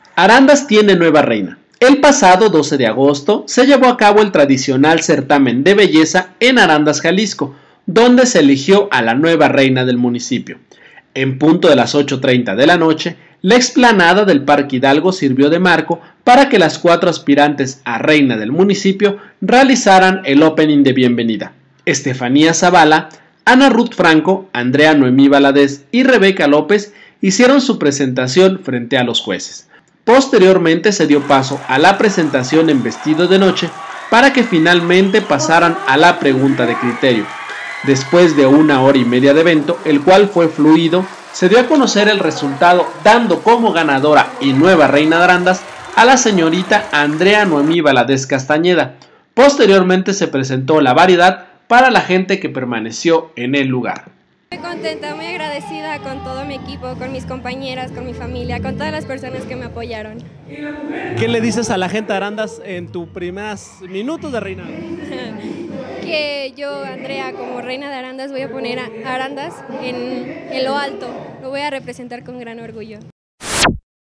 Arandas tiene nueva reina. El pasado 12 de agosto se llevó a cabo el tradicional certamen de belleza en Arandas, Jalisco, donde se eligió a la nueva reina del municipio. En punto de las 8:30 de la noche, la explanada del Parque Hidalgo sirvió de marco para que las 4 aspirantes a reina del municipio realizaran el opening de bienvenida. Estefanía Zavala, Ana Ruth Franco, Andrea Noemí Valadez y Rebeca López hicieron su presentación frente a los jueces. Posteriormente se dio paso a la presentación en vestido de noche para que finalmente pasaran a la pregunta de criterio. Después de 1 hora y media de evento, el cual fue fluido, se dio a conocer el resultado, dando como ganadora y nueva reina de Arandas a la señorita Andrea Noemí Valadez Castañeda. Posteriormente se presentó la variedad para la gente que permaneció en el lugar. Muy contenta, muy agradecida con todo mi equipo, con mis compañeras, con mi familia, con todas las personas que me apoyaron. ¿Qué le dices a la gente de Arandas en tus primeros minutos de reinado? Que yo, Andrea, como reina de Arandas, voy a poner a Arandas en lo alto, lo voy a representar con gran orgullo.